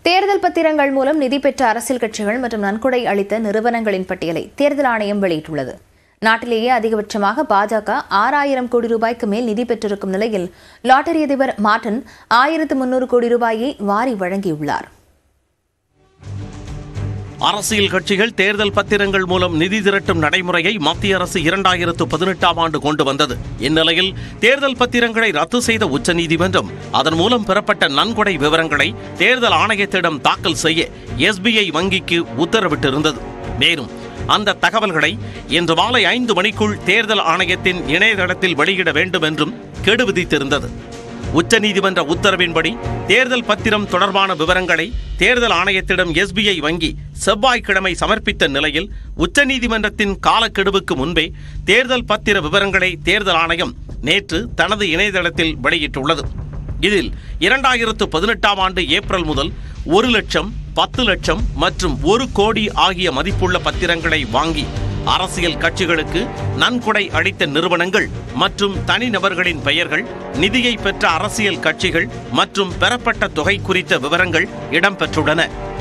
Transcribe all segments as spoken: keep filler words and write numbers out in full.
தேர்தல் பத்திரங்கள் மூலம் நிதி பெற்ற அரசியல் கட்சிகள் மற்றும் நன்கொடை அளித்த நிறுவனங்களின் பட்டியலை தேர்தல் ஆணையம் வெளியிட்டுள்ளது. நாட்டிலேயே அதிகபட்சமாக பாஜக ஆறாயிரம் கோடி ரூபாய்க்கு மேல் நிதி பெற்றிருக்கும் நிலையில் லாட்டரி அதிபர் மார்டன் ஆயிரத்து முன்னூறு கோடி ரூபாயை வாரி வழங்கியுள்ளார். அரசியல் கட்சிகள் தேர்தல் பத்திரங்கள் மூலம் நிதி திரட்டும் நடைமுறையை மத்திய அரசு இரண்டாயிரத்து பதினெட்டாம் ஆண்டு கொண்டு வந்தது. இந்நிலையில் தேர்தல் பத்திரங்களை ரத்து செய்த உச்சநீதிமன்றம் அதன் மூலம் பெறப்பட்ட நன்கொடை விவரங்களை தேர்தல் ஆணையத்திடம் தாக்கல் செய்ய எஸ்பிஐ வங்கிக்கு உத்தரவிட்டிருந்தது. மேலும் அந்த தகவல்களை இன்று மாலை ஐந்து மணிக்குள் தேர்தல் ஆணையத்தின் இணையதளத்தில் வெளியிட வேண்டும் என்றும் கெடு விதித்திருந்தது. உச்சநீதிமன்ற உத்தரவின்படி தேர்தல் பத்திரம் தொடர்பான விவரங்களை தேர்தல் ஆணையத்திடம் எஸ்பிஐ வங்கி செவ்வாய்க்கிழமை சமர்ப்பித்த நிலையில் உச்சநீதிமன்றத்தின் காலக்கெடுவுக்கு முன்பே தேர்தல் பத்திர விவரங்களை தேர்தல் ஆணையம் நேற்று தனது இணையதளத்தில் வெளியிட்டுள்ளது. இதில் இரண்டாயிரத்து பதினெட்டாம் ஆண்டு ஏப்ரல் முதல் ஒரு லட்சம், பத்து லட்சம் மற்றும் ஒரு கோடி ஆகிய மதிப்புள்ள பத்திரங்களை வாங்கி அரசியல் கட்சிகளுக்கு நன்கொடை அளித்த நிறுவனங்கள் மற்றும் தனிநபர்களின் பெயர்கள், நிதியை பெற்ற அரசியல் கட்சிகள் மற்றும் பெறப்பட்ட தொகை குறித்த விவரங்கள் இடம்பெற்றுள்ளன.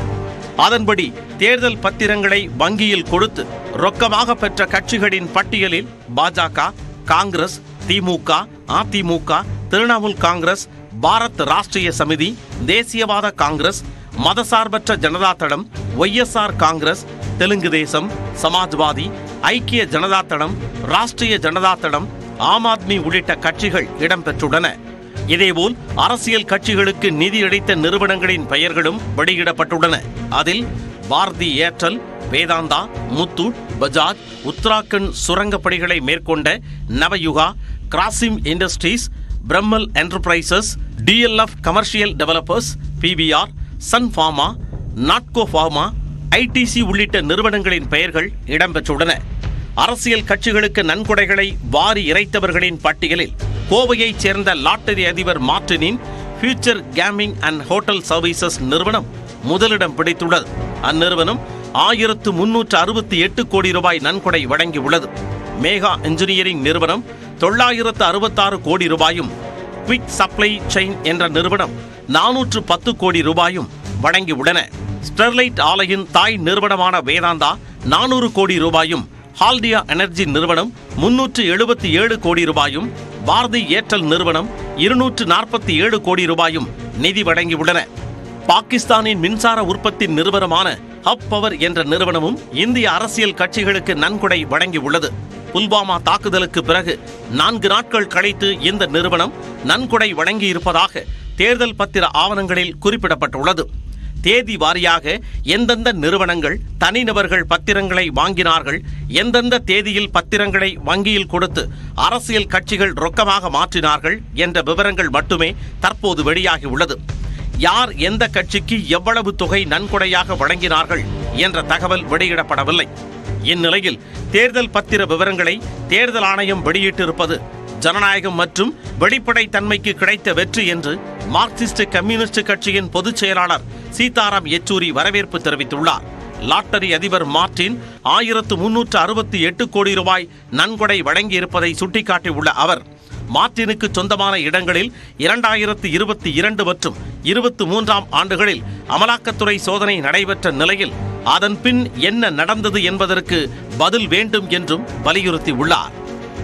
அதன்படி தேர்தல் பத்திரங்களை வங்கியில் கொடுத்து ரொக்கமாக பெற்ற கட்சிகளின் பட்டியலில் பாஜக, காங்கிரஸ், திமுக, அதிமுக, திரிணாமுல் காங்கிரஸ், பாரத் ராஷ்டிரிய சமிதி, தேசியவாத காங்கிரஸ், மதசார்பற்ற ஜனதா தளம், ஒய்எஸ்ஆர் காங்கிரஸ், தெலுங்கு தேசம், சமாஜ்வாதி, ஐக்கிய ஜனதா தளம், ராஷ்டிரிய ஜனதா தளம், ஆம் ஆத்மி உள்ளிட்ட கட்சிகள் இடம்பெற்றுள்ளன. இதேபோல் அரசியல் கட்சிகளுக்கு நிதியளித்த நிறுவனங்களின் பெயர்களும் வெளியிடப்பட்டுள்ளன. அதில் பாரதி ஏர்டெல், வேதாந்தா, முத்தூட், பஜாஜ், உத்தராகண்ட் சுரங்கப் பணிகளை மேற்கொண்ட Navayuga, Grasim Industries, Piramal Enterprises, DLF Commercial Developers, PVR, Sun Pharma, Natco Pharma, ITC உள்ளிட்ட நிறுவனங்களின் பெயர்கள் இடம்பெற்றுள்ளன. அரசியல் கட்சிகளுக்கு நன்கொடைகளை வாரி இறைத்தவர்களின் பட்டியலில் கோவையைச் சேர்ந்த லாட்டரி அதிபர் மார்டினின் Future Gaming and Hotel Services நிறுவனம் முதலிடம் பிடித்துள்ளது. அந்நிறுவனம் ஆயிரத்து முன்னூற்று அறுபத்தி எட்டு கோடி ரூபாய் நன்கொடை வழங்கியுள்ளது. மேகா இன்ஜினியரிங் நிறுவனம் தொள்ளாயிரத்து அறுபத்தாறு கோடி ரூபாயும், குவிக் சப்ளை செயின் என்ற நிறுவனம் நானூற்று பத்து கோடி ரூபாயும் வழங்கியுள்ளன. ஸ்டெர்லைட் ஆலையின் தாய் நிறுவனமான வேதாந்தா நானூறு கோடி ரூபாயும், ஹால்டியா எனர்ஜி நிறுவனம் முன்னூற்று எழுபத்தி ஏழு கோடி ரூபாயும், பாரதி ஏர்டெல் நிறுவனம் இருநூற்று நாற்பத்தி ஏழு கோடி ரூபாயும் நிதி வழங்கியுள்ளன. பாகிஸ்தானின் மின்சார உற்பத்தி நிறுவனமான ஹப் பவர் என்ற நிறுவனமும் இந்திய அரசியல் கட்சிகளுக்கு நன்கொடை வழங்கியுள்ளது. புல்வாமா தாக்குதலுக்கு பிறகு நான்கு நாட்கள் கழித்து இந்த நிறுவனம் நன்கொடை வழங்கியிருப்பதாக தேர்தல் பத்திர ஆவணங்களில் குறிப்பிடப்பட்டுள்ளது. தேதி வாரியாக எந்தெந்த நிறுவனங்கள், தனிநபர்கள் பத்திரங்களை வாங்கினார்கள், எந்தெந்த தேதியில் பத்திரங்களை வங்கியில் கொடுத்து அரசியல் கட்சிகள் ரொக்கமாக மாற்றினார்கள் என்ற விவரங்கள் மட்டுமே தற்போது வெளியாகியுள்ளது. யார் எந்த கட்சிக்கு எவ்வளவு தொகை நன்கொடையாக வழங்கினார்கள் என்ற தகவல் வெளியிடப்படவில்லை. இந்நிலையில் தேர்தல் பத்திர விவரங்களை தேர்தல் ஆணையம் வெளியிட்டிருப்பது ஜனநாயகம் மற்றும் வெளிப்படைத்தன்மைக்கு கிடைத்த வெற்றி என்று மார்க்சிஸ்ட் கம்யூனிஸ்ட் கட்சியின் பொதுச் செயலாளர் சீதாராம் யெச்சூரி வரவேற்பு தெரிவித்துள்ளார். லாட்டரி அதிபர் மார்டின் ஆயிரத்து முன்னூற்று அறுபத்தி எட்டு கோடி ரூபாய் நன்கொடை வழங்கியிருப்பதை சுட்டிக்காட்டியுள்ள அவர், மார்டினுக்கு சொந்தமான இடங்களில் இரண்டாயிரத்து இருபத்தி இரண்டு மற்றும் இருபத்தி மூன்றாம் ஆண்டுகளில் அமலாக்கத்துறை சோதனை நடைபெற்ற நிலையில் அதன் பின் என்ன நடந்தது என்பதற்கு பதில் வேண்டும் என்றும் வலியுறுத்தியுள்ளார்.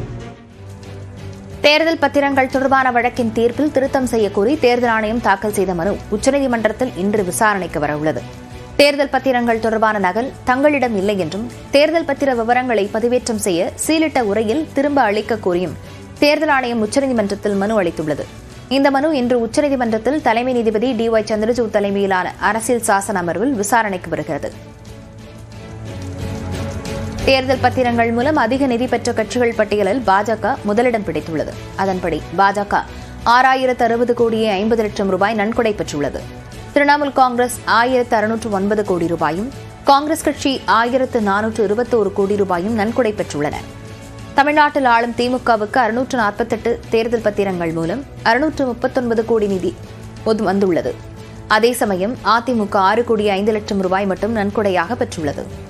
தேர்தல் பத்திரங்கள் தொடர்பான வழக்கின் தீர்ப்பில் திருத்தம் செய்யக்கோரி தேர்தல் ஆணையம் தாக்கல் செய்த மனு உச்சநீதிமன்றத்தில் இன்று விசாரணைக்கு வரவுள்ளது. தேர்தல் பத்திரங்கள் தொடர்பான நகல் தங்களிடம் இல்லை என்றும், தேர்தல் பத்திர விவரங்களை பதிவேற்றம் செய்ய சீலிட்ட உரையில் திரும்ப அளிக்க கோரியும் தேர்தல் ஆணையம் உச்சநீதிமன்றத்தில் மனு அளித்துள்ளது. இந்த மனு இன்று உச்சநீதிமன்றத்தில் தலைமை நீதிபதி டி ஒய் சந்திரசூட் தலைமையிலான அரசியல் சாசன அமர்வில் விசாரணைக்கு வருகிறது. தேர்தல் பத்திரங்கள் மூலம் அதிக நிதி பெற்ற கட்சிகள் பட்டியலில் பாஜக முதலிடம் பிடித்துள்ளது. அதன்படி பாஜக ஆறாயிரத்து அறுபது கோடியே ஐம்பது லட்சம் ரூபாய் நன்கொடை பெற்றுள்ளது. திரிணாமுல் காங்கிரஸ் ஆயிரத்து அறுநூற்று ஒன்பது கோடி ரூபாயும், காங்கிரஸ் கட்சி ஆயிரத்து நானூற்று இருபத்தோரு கோடி ரூபாயும் நன்கொடை பெற்றுள்ளன. தமிழ்நாட்டில் ஆளும் திமுகவுக்கு அறுநூற்று நாற்பத்தெட்டு தேர்தல் பத்திரங்கள் மூலம் அறுநூற்று முப்பத்தொன்பது கோடி நிதி வந்துள்ளது. அதே சமயம் அதிமுக ஆறு கோடி ஐந்து லட்சம் ரூபாய் மட்டும் நன்கொடையாக பெற்றுள்ளது.